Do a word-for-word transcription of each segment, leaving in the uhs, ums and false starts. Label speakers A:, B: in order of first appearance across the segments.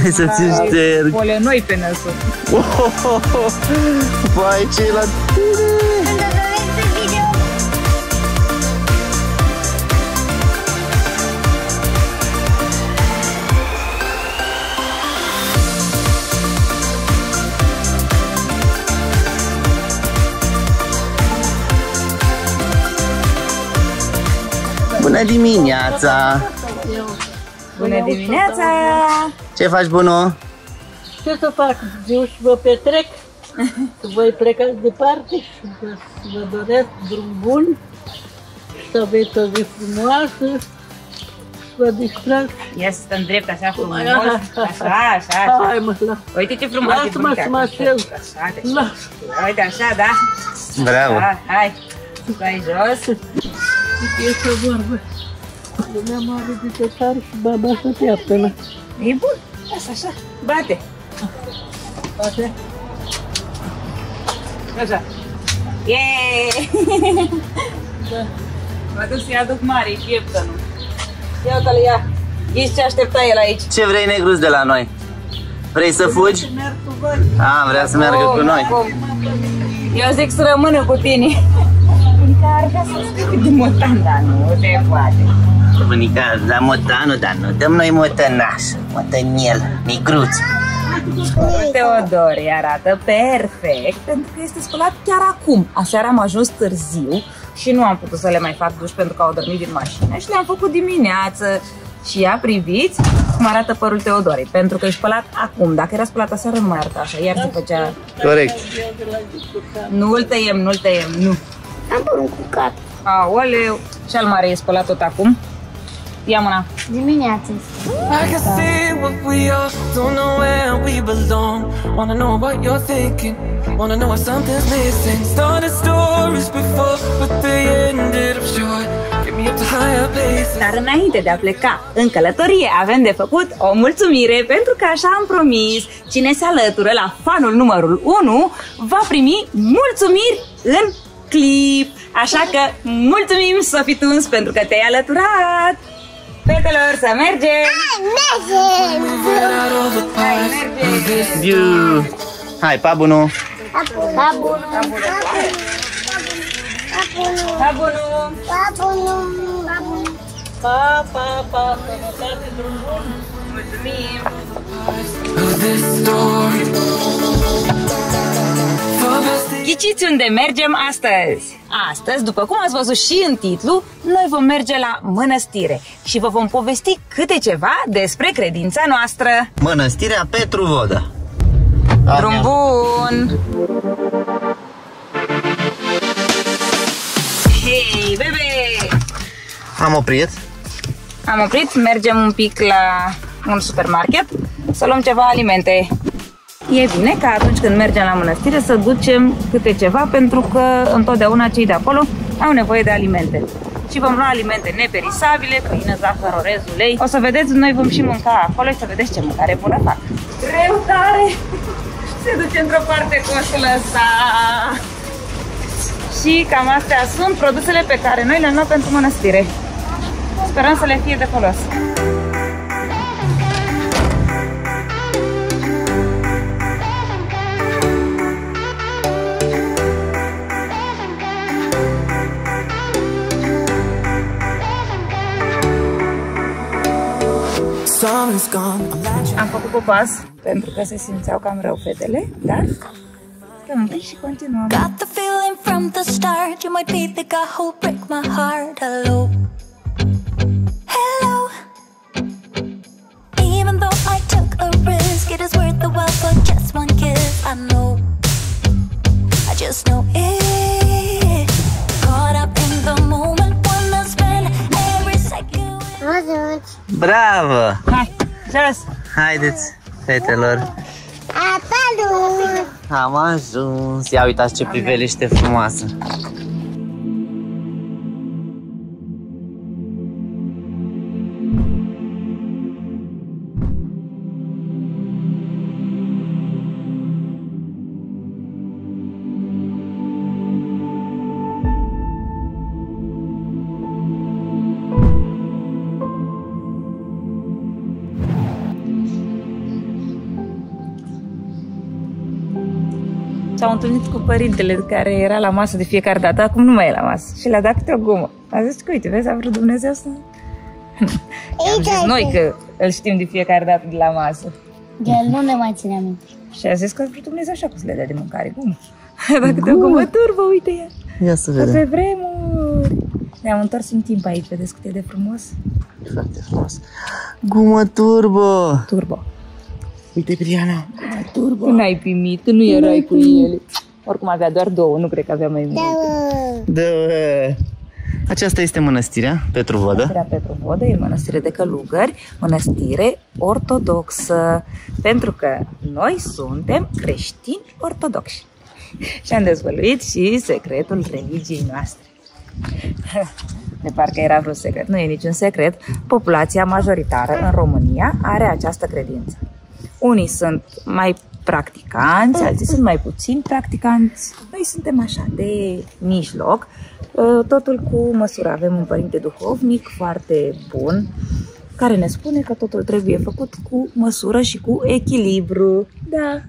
A: Stai să ți șterg.
B: Pole noi pe năsul.
A: Vai, ce la tine! Bună dimineața!
B: Bună dimineața!
A: Ce faci, bunu?
C: Ce să fac? Eu și vă petrec, să voi plecați departe și vă, vă doresc drum bun, să aveți o zi frumoasă, să vă distrați.
B: Ia să stăm drept așa frumos, așa, așa, așa.
C: Hai mă, la.
B: Uite ce frumos e
C: Lasă-mă să mă așez.
B: Așa, deci.
C: Lasă.
B: Uite așa, da?
A: Bravo!
B: Da, hai, stai jos.
C: Este o vorbă. Lumea mare de tătare și baba să te ia până.
B: E bun, așa, așa, bate.
C: Bate?
B: Așa. Yeee!
C: Da.
B: Mă duc să-i aduc mare, pieptănul. Ia uite-l, ia. Ghiși ce aștepta el aici.
A: Ce vrei, negruț, de la noi? Vrei să fugi?
C: Merg cu voi.
A: A, vrea să meargă cu noi.
B: Eu zic să rămână cu tine. Încarcă să stai de motan, dar nu se poate.
A: Bunica, la motanul, dar nu dăm noi motănașă, motăniel, migruț.
B: Teodore arată perfect pentru că este spălat chiar acum. Aseară am ajuns târziu și nu am putut să le mai fac duș pentru că au dormit din mașină și le-am făcut dimineață. Și ia, priviți cum arată părul Teodorei, pentru că e spălat acum. Dacă era spălat aseară, nu mai arăta așa, iar se făcea...
A: Corect.
B: Nu-l tăiem, nu-l tăiem, nu.
D: Am părut cu cap.
B: Aoleu, cel mare e spălat tot acum. Ia mâna.
D: Dimineața.
E: I can see what we are, don't know where we belong. Wanna know what you're thinking, wanna know if something's missing. Started stories before, but they ended up short. Get me up to higher places.
B: Dar înainte de a pleca în călătorie, avem de făcut o mulțumire, pentru că așa am promis. Cine se alătură la fanul numărul unu va primi mulțumiri în clip. Așa că mulțumim, Sophie Tunes, pentru că te-ai alăturat. Fetelor, să mergem! Hai, mergem!
A: Biu! Hai, pa, bunu!
D: Pa bunu! Pa bunu!
B: Pa bunu!
D: Pa bunu! Pa bunu!
C: Pa, pa, pa, sănătate, drum bun.
B: Mulțumim! Ghiciți unde mergem astăzi? Astăzi, după cum ați văzut și în titlu, noi vom merge la mănăstire și vă vom povesti câte ceva despre credința noastră.
A: Mănăstirea Petru Vodă.
B: Drum bun! Hei, bebe!
A: Am oprit.
B: Am oprit, mergem un pic la un supermarket să luăm ceva alimente. E bine ca atunci când mergem la mănăstire să ducem câte ceva, pentru că întotdeauna cei de acolo au nevoie de alimente. Și vom lua alimente neperisabile, făină, zahăr, orez, ulei. O să vedeți, noi vom și mânca acolo și să vedeți ce mâncare bună fac. Greu tare! Se duce într-o parte coșul ăsta. Și cam astea sunt produsele pe care noi le-am luat pentru mănăstire. Sperăm să le fie de folos. Am făcut popas pentru că se simțeau cam rău fetele, dar stăm un pic și continuăm.
F: Got the feeling from the start you might be the guy who'll break my heart. Hello, hello. Even though I took a risk, it is worth the while for just one kiss. I know, I just know it. Caught up in the moment, wanna spend every second.
A: Bravo!
B: Hai, jos!
A: Haideți, fetelor!
D: Salut!
A: Am ajuns! Ia uitați ce priveliște frumoasă!
B: s-au întâlnit cu părintele care era la masă de fiecare dată, acum nu mai e la masă. Și le-a dat câte o gumă. A zis că, uite, vezi, a vrut Dumnezeu să... Am zis noi că îl știm de fiecare dată de la masă.
D: El nu ne mai ține aminte.
B: Și a zis că a vrut Dumnezeu așa că să le dea de mâncare gumă. Dar câte o gumă turbă, uite ea.
G: Ia să
B: Că
G: vedem.
B: pe vremuri. Ne-am întors în timp aici, vedeți cât e de frumos.
G: Foarte frumos. Gumă turbo.
B: Turbo.
G: Uite, Briana.
B: Turbo. Când ai primit, când nu erai cu ele. Oricum avea doar două, nu cred că avea mai multe.
G: De... Aceasta este mănăstirea Petru Vodă.
B: Mănăstirea Petru Vodă e mănăstire de călugări, mănăstire ortodoxă, pentru că noi suntem creștini ortodoxi. Și am dezvăluit și secretul religiei noastre. De parcă era vreo secret. Nu e niciun secret. Populația majoritară în România are această credință. Unii sunt mai practicanți, alții sunt mai puțin practicanți. Noi suntem așa, de mijloc. Totul cu măsură. Avem un părinte duhovnic foarte bun, care ne spune că totul trebuie făcut cu măsură și cu echilibru. Da.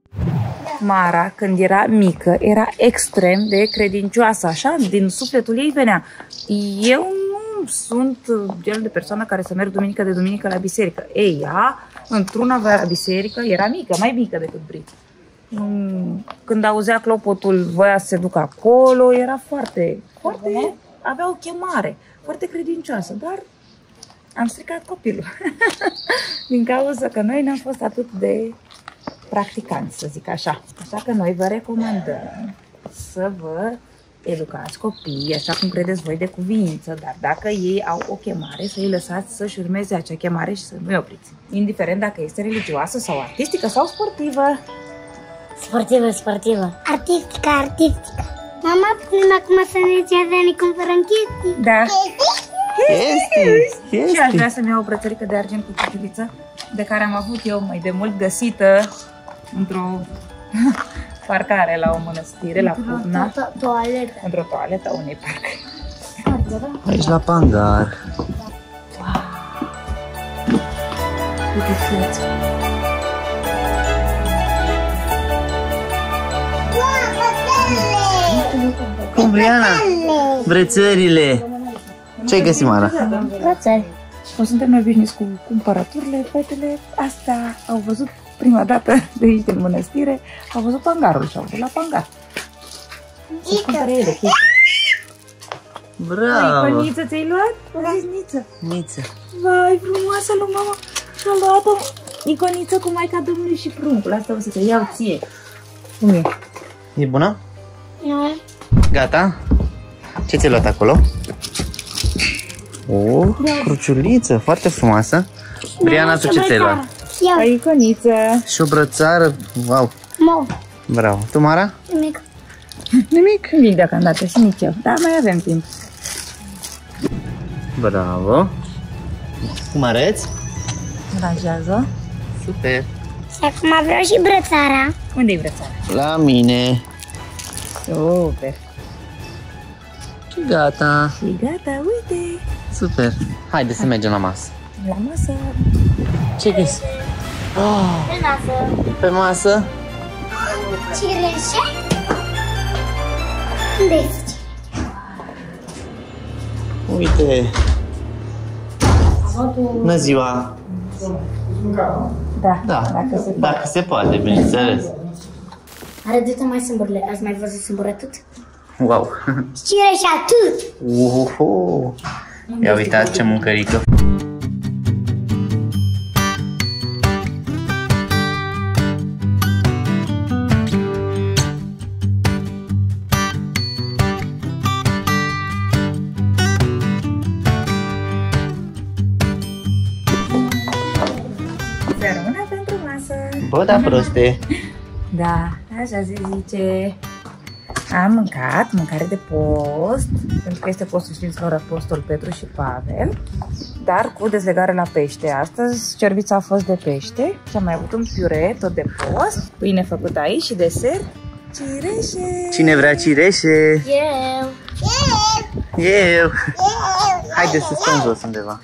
B: Mara, când era mică, era extrem de credincioasă, așa, din sufletul ei venea. Eu nu sunt genul de persoană care să merg duminică de duminică la biserică. Ei, ea, într-una la biserică, era mică, mai mică decât Brit. Când auzea clopotul, voia să se ducă acolo, era foarte, foarte, avea o chemare, foarte credincioasă, dar am stricat copilul. Din cauza că noi n-am fost atât de practicanți, să zic așa. Așa că noi vă recomandăm să vă educați copiii așa cum credeți voi de cuviință, dar dacă ei au o chemare, să îi lăsați să-și urmeze acea chemare și să nu-i opriți. Indiferent dacă este religioasă sau artistică sau sportivă.
D: Sportivă, sportivă. Artistică, artistică. Mama, putem acum să ne ziua să ne cumpărăm chestii?
B: Da.
G: Chestii,
B: Și aș vrea să-mi iau o brățărică de argint cu cuculiță, de care am avut eu mai de mult găsită într-o parcare la o mănăstire, la Putna.
D: Toaletă.
B: Într-o toaletă a unei parc.
G: Aici la Pangar.
B: Uite fiață.
G: Cum, Briana? Brățările. Ce-ai găsit, Mara?
D: Brățări.
B: O suntem obișnuiți cu cumpărăturile, fetele astea au văzut prima dată de aici din mănăstire, au văzut pangarul și au vrut la pangar. Să-și cumpere ele chestii.
G: Bravo!
B: Iconiță ți-ai luat? O zis Niță.
G: Niță.
B: Vai, frumoasă lui mama. Și-a luat-o Iconiță cu Maica Domnului și pruncul. Asta o să te iau ție. Cum e?
G: E bună?
D: Nu.
G: Gata? Ce ți-ai luat acolo? O cruciuliță foarte frumoasă. Briana, tu ce ți-ai luat?
B: O Iconiță.
G: Și o brățară. Wow!
D: Mov.
G: Bravo! Tu, Mara?
D: Nimic.
B: Nimic? Nimic deocamdată și nici eu. Dar mai avem timp.
G: Bravo! Cum arăți?
B: Aranjează.
G: Super!
D: Și acum vreau și brățara.
B: Unde-i brățara?
G: La mine!
B: Super.
G: Și gata!
B: Și gata, uite.
G: Super! Haide să mergem la masă!
B: La masă.
G: Ce găsi? Oh,
D: Pe masă.
G: pe masă?
D: Cireșe? Unde este?
G: Uite! Bună ziua!
B: Da,
G: Da,
B: dacă se poate.
G: dacă se poate, bineînțeles.
D: Are de mai sâmburile. Ați mai văzut sâmburătut?
G: Wow!
D: Cireșe atât!
G: Uhuhu! Ia uitați ce mâncărică!
B: Să rămână pentru masă.
G: Bă, da, proste!
B: Da, așa se zice. Am mâncat mâncare de post, pentru că este postul Sfinților Apostol Petru și Pavel, dar cu dezlegare la pește. Astăzi servița a fost de pește și am mai avut un piure tot de post, pâine făcută aici și desert, cireșe.
G: Cine vrea cireșe?
D: Eu.
G: Eu! Haideți să stăm jos undeva.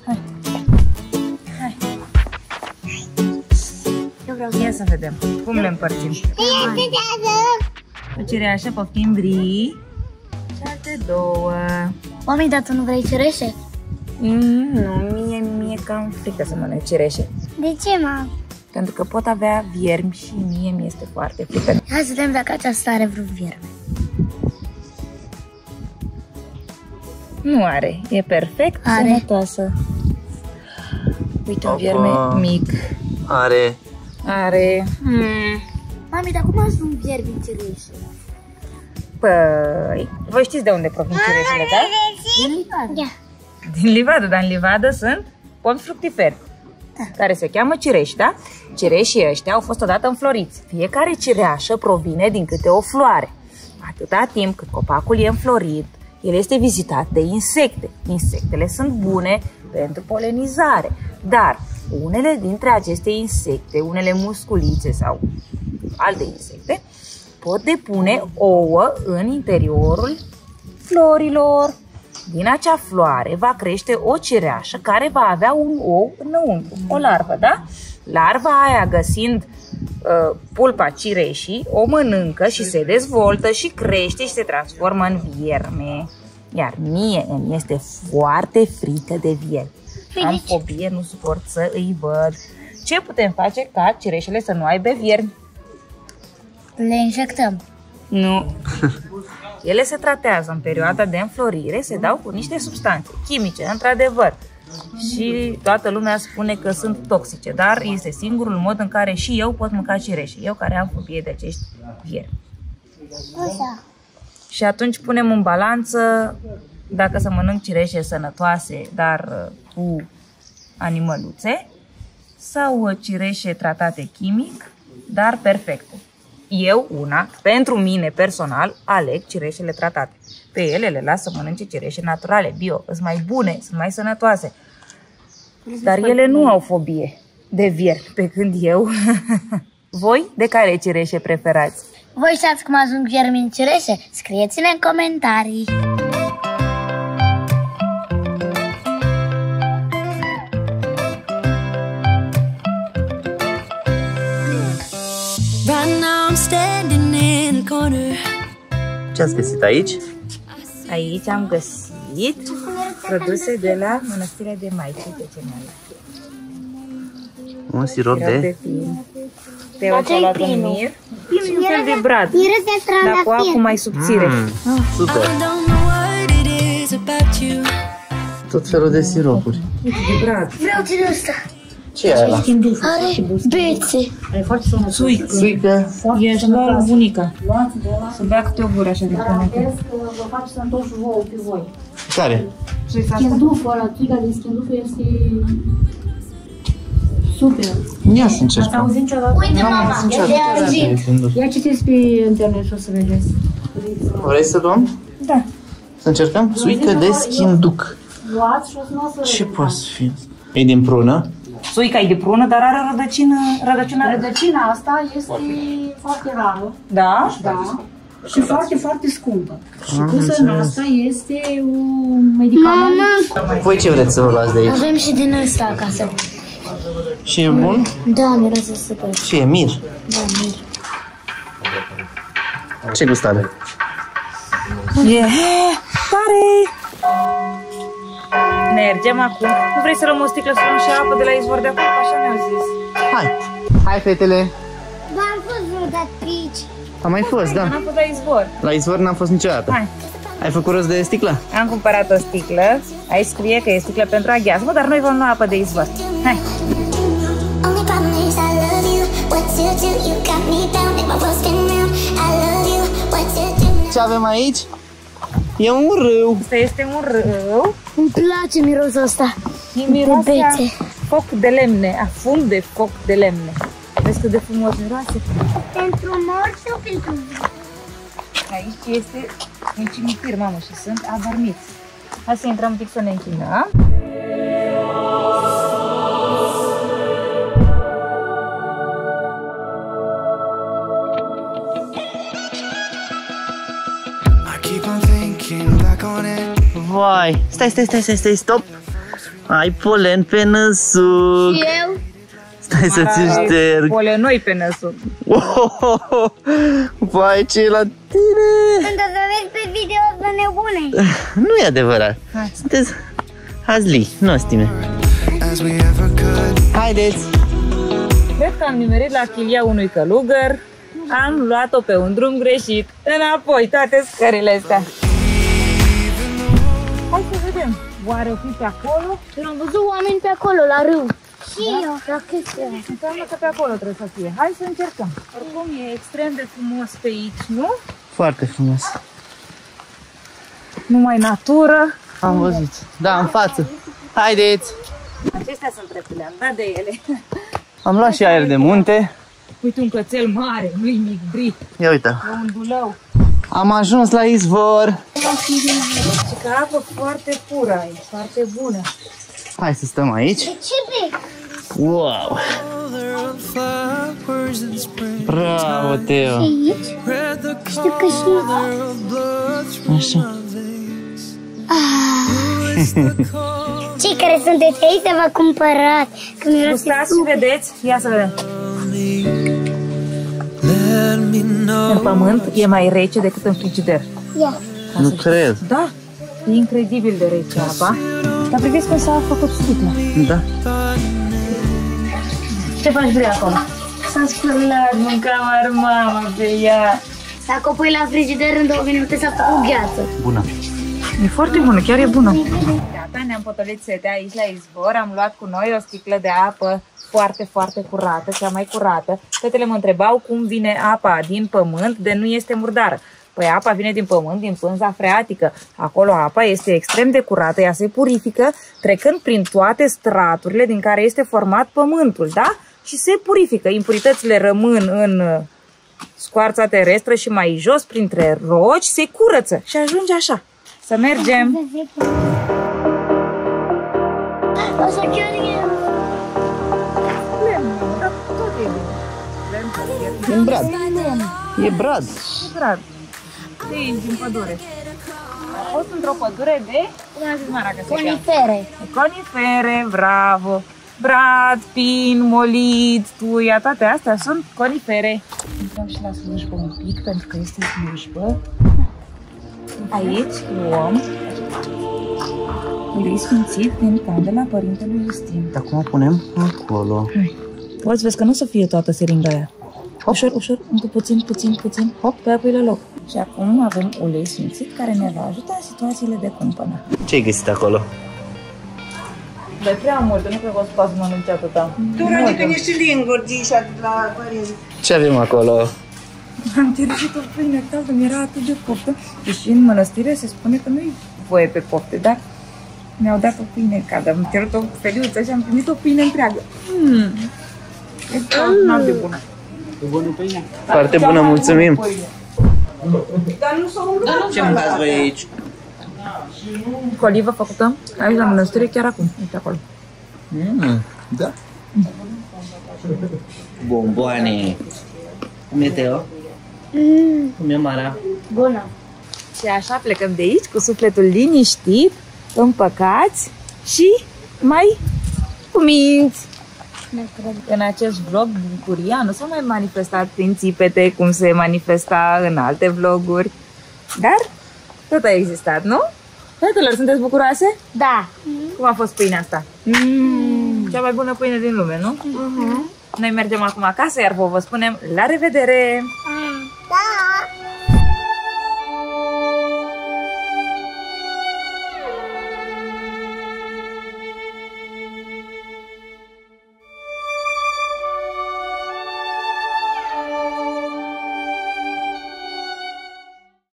B: Eu vreau să ia să vedem cum le împărțim. O cireașă, poftim brie și alte două.
D: Mami, dar tu nu vrei cireșe?
B: Mm, nu, mie, mie cam frică să mănânc cireșe.
D: De ce, mă?
B: Pentru că pot avea viermi și mie mi este foarte frică.
D: Hai să vedem dacă aceasta are vreo vierme.
B: Nu are, e perfect
D: Are.
B: sănătoasă. Uite un vierme mic.
G: Are.
B: Are.
D: Hmm. Mami, dar cum ați un vierme în cireșe?
B: Păi, voi știți de unde provin cireșele, da?
D: Din livadă.
B: Din livadă, dar în livadă sunt pomi fructiferi, care se cheamă cireși, da? Cireșii ăștia au fost odată înfloriți. Fiecare cireașă provine din câte o floare. Atâta timp cât copacul e înflorit, el este vizitat de insecte. Insectele sunt bune pentru polenizare, dar unele dintre aceste insecte, unele musculițe sau alte insecte, pot depune ouă în interiorul florilor. Din acea floare va crește o cireașă care va avea un ou înăuntru, o larvă, da? Larva aia, găsind uh, pulpa cireșii, o mănâncă și se dezvoltă și crește și se transformă în vierme. Iar mie îmi este foarte frică de vierme. Am fobie, nu suport să îi văd. Ce putem face ca cireșele să nu aibă viermi?
D: Le injectăm.
B: Nu. Ele se tratează în perioada de înflorire, se dau cu niște substanțe chimice, într-adevăr. Și toată lumea spune că sunt toxice, dar este singurul mod în care și eu pot mânca cireșe. Eu care am fobie de acești viermi.
D: Așa.
B: Și atunci punem în balanță dacă să mănânc cireșe sănătoase, dar cu animăluțe, sau cireșe tratate chimic, dar perfecte. Eu, una, pentru mine personal, aleg cireșele tratate. Pe ele le las să mănânce cireșe naturale, bio, sunt mai bune, sunt mai sănătoase. Dar ele nu au fobie de viermi, pe când eu... Voi, de care cireșe preferați?
D: Voi știați cum ajung viermi în cireșe? Scrieți-ne în comentarii.
F: Right now I'm standing in the corner.
G: Ce ați găsit aici?
B: Aici am găsit produse de la Mănăstirea de Maici. Uite ce mi-a luat.
G: Un sirop
B: Sirop
G: de...
B: de fin. Teo și-a luat un mir. Primul e un fel de brad,
D: Miros de
B: dar cu apă
D: trandafir.
B: mai subțire.
G: Mm, super!
F: I don't know what it is about you.
G: Tot felul de siropuri.
B: Uite de brad.
D: Vreau din ăsta.
G: Ce e ăla?
D: Are bețe.
B: Suică.
G: Suică?
B: Ești luat bunica. Să bea câte o gură așa de până.
H: Vă faci sănătoși vouă pe voi.
G: Care?
H: Schenduful ăla, țiga de schenduful este super.
G: Ia să
H: Ați
G: încercăm.
H: auzit niciodată?
D: Uite, mama, e de auzit.
H: Ia citiți pe internet și o să vedeți.
G: Vrei să luăm?
B: Da.
G: Să încercăm? Suică de schinduc.
H: Luați și o să nu o să
G: Ce poate să fie? E din prună?
B: Suica e de prună, dar are rădăcină, rădăcină.
H: Rădăcina asta este foarte rară.
B: Da?
H: Da. Și foarte, foarte scumpă. Și pusă în asta este un medicament.
G: Voi ce vreți să vă luați de aici?
D: Avem și din ăsta acasă.
G: Și e bun?
D: Da, miroase super.
G: Și e mir?
D: Da, mir.
G: Ce gust are?
B: E tare! Mergem acum. Nu vrei să luăm o sticlă să luăm și apă de la izvor de acolo? Așa ne-au zis.
G: Hai! Hai, fetele!
D: Bă, am fost vreodată pe aici.
G: Am mai fost, da.
B: Am fost la izvor.
G: La izvor n-am fost niciodată.
B: Hai.
G: Ai făcut rost de sticlă?
B: Am cumpărat o sticlă. Aici scrie că e sticlă pentru aghiazmă, dar noi vom lua apă de izvor. Hai!
F: Only problem is I love you. What to do? You got me down, make my world spin round. I love you. What to do?
G: Ce avem aici? E un râu.
B: Asta este un râu.
D: Îmi place mirosul ăsta.
B: Miroase
D: De
B: a
D: bețe.
B: foc de lemne, a fum de foc de lemne. Vezi cât de frumos miroase?
D: Pentru mort sau pentru viu?
B: Aici este un cimitir, mamă, și sunt adormiți. Hai să intrăm un pic să ne închinăm.
G: Vai, stai, stai, stai, stai, stai, stop. Ai polen pe năsuc.
D: Și eu?
G: Stai să ți șterg.
B: Polenoi pe năsul.
G: Vai, ce e la tine?
D: Pentru să vezi pe video de nebune.
G: Nu e adevărat. Sunteți hazli, nostime. Haideți!
B: Cred că am nimerit la chilia unui călugăr. Am luat-o pe un drum greșit. Înapoi, toate scările astea. Hai să vedem. Oare o fi pe acolo?
D: Eu am văzut oameni pe acolo, la râu. Și eu, la chestia.
B: Înseamnă că pe acolo trebuie să fie. Hai să încercăm. Oricum e extrem de frumos pe aici, nu?
G: Foarte frumos.
B: Numai natură.
G: Am văzut. Da, în față. Haideți!
B: Acestea sunt treptele, am dat de ele.
G: Am luat și aer de munte.
B: Uite un cățel mare, nu-i mic, brit.
G: Ia uite.
B: E un dulău.
G: Am ajuns la izvor.
B: Și că apă foarte pură aici, foarte bună.
G: Hai să stăm aici.
D: Ce bine!
G: Wow! Bravo, Teo!
D: Aici? Știu că și...
G: Așa.
D: Cei care sunteți aici v-a cumpărat.
B: Gustați și vedeți? Ia să vedem. În pământ e mai rece decât în frigider.
D: Ia.
G: Nu cred.
B: Da, e incredibil de rece apa. Dar priviți cum s-a făcut sticla.
G: Da.
B: Ce faci vrei acolo? S-a spălat, mâncam mama pe ea.
D: Dacă o pui la frigider în două minute s-a făcut gheață.
G: Bună.
B: E foarte bună, chiar e bună. Gata, ne-am potolit setea aici la izvor. Am luat cu noi o sticlă de apă foarte, foarte curată, cea mai curată. Fetele mă întrebau cum vine apa din pământ de nu este murdară. Păi apa vine din pământ, din pânza freatică. Acolo apa este extrem de curată, ea se purifică, trecând prin toate straturile din care este format pământul, da? Și se purifică. Impuritățile rămân în scoarța terestră și mai jos, printre roci, se curăță și ajunge așa. Să mergem!
D: O să chiar eu.
G: E în brad. E brad.
B: E brad. De aici, din pădure. A fost într-o pădure de... Cum a zis Mara că se cheamă?
D: Conifere.
B: Conifere, bravo! Brad, pin, molid, tuia, toate astea sunt conifere. Intrăm și la slujbă un pic, pentru că este slujbă. Aici luăm ulei sfințit din candela Părintelui Justin.
G: Dar cum o punem? Acolo.
B: Poți vezi că nu o să fie toată seringa aia. Ușor, ușor, încă puțin, puțin, puțin, hop, pe apoi la loc. Și acum avem ulei sfințit care ne va ajuta în situațiile de cumpănă.
G: Ce ai găsit acolo?
B: Dar prea multe, nu cred că o să poți mănânci atâta.
I: Tu rănică niște linguri zișa la părinți.
G: Ce avem acolo?
B: Am cerut o pâine caldă, mi-era atât de poftă. Deși în mănăstire se spune că nu-i voie pe pofte, dar mi-au dat o pâine caldă. Am cerut o feliuță și am primit o pâine întreagă. Mm. E extraordinar de bună.
G: E bună pâine? Foarte bună, mulțumim.
I: Dar nu s-au umblat.
G: Ce mâncați voi aici?
B: Cu olivă făcută aici la mănăstire chiar acum. Uite acolo.
G: Mm, da. Bomboane. Cum e, Teo? Mm. Cum e, Mara?
D: Bună.
B: Și așa plecăm de aici cu sufletul liniștit, împăcați și mai cuminți. În acest vlog, bucuria nu s-a mai manifestat prin țipete cum se manifesta în alte vloguri, dar tot a existat, nu? Fetelor, sunteți bucuroase?
D: Da.
B: Cum a fost pâinea asta? Mm. Cea mai bună pâine din lume, nu? Uh-huh. Noi mergem acum acasă, iar vă vă spunem la revedere!